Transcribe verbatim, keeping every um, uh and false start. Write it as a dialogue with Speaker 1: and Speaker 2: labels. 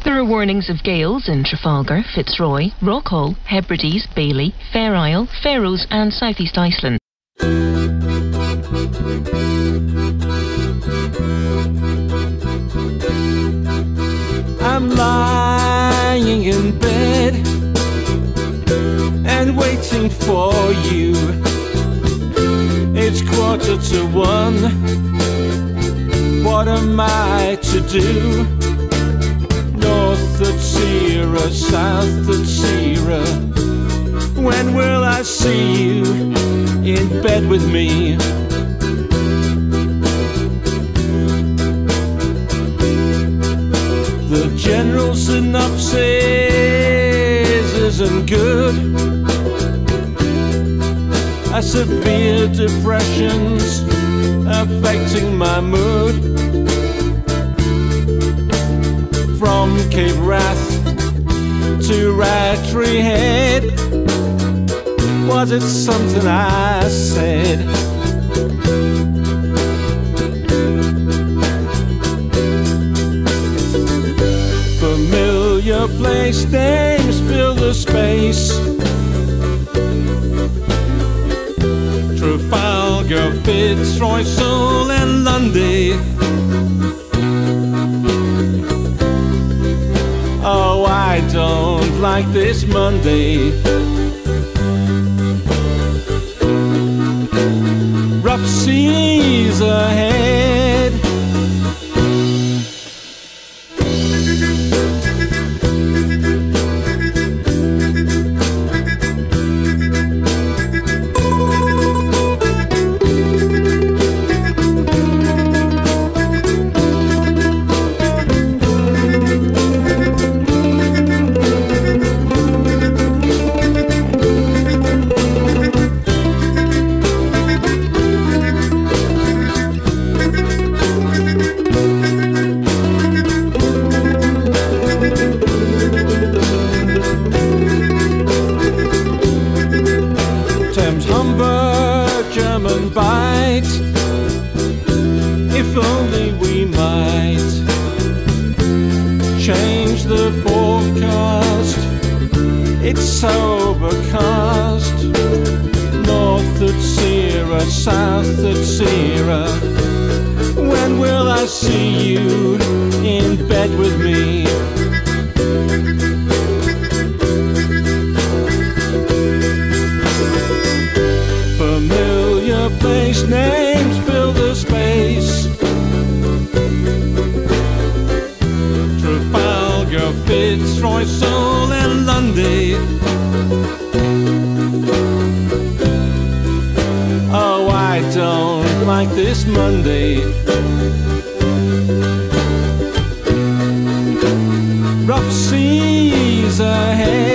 Speaker 1: There are warnings of gales in Trafalgar, Fitzroy, Rockall, Hebrides, Bailey, Fair Isle, Faroes and South East Iceland.
Speaker 2: I'm lying in bed and waiting for you. It's quarter to one. What am I to do? North at Sierra, south at Sierra. When will I see you in bed with me? The general synopsis isn't good. A severe depression's affecting my mood. From Cape Wrath to Rattray Head, was it something I said? Familiar place names fill the space. Trafalgar, Fitzroy, Seoul and Lundy. Oh, I don't like this Monday. Rough seas ahead. Thames Humber, German Bight. If only we might change the forecast. It's so overcast. North at Sierra, south at Sierra. When will I see you in bed with me? Familiar place names fill the space. Trafalgar, Fitzroy, Seoul and Lundy. Oh, I don't like this Monday. Rough seas ahead.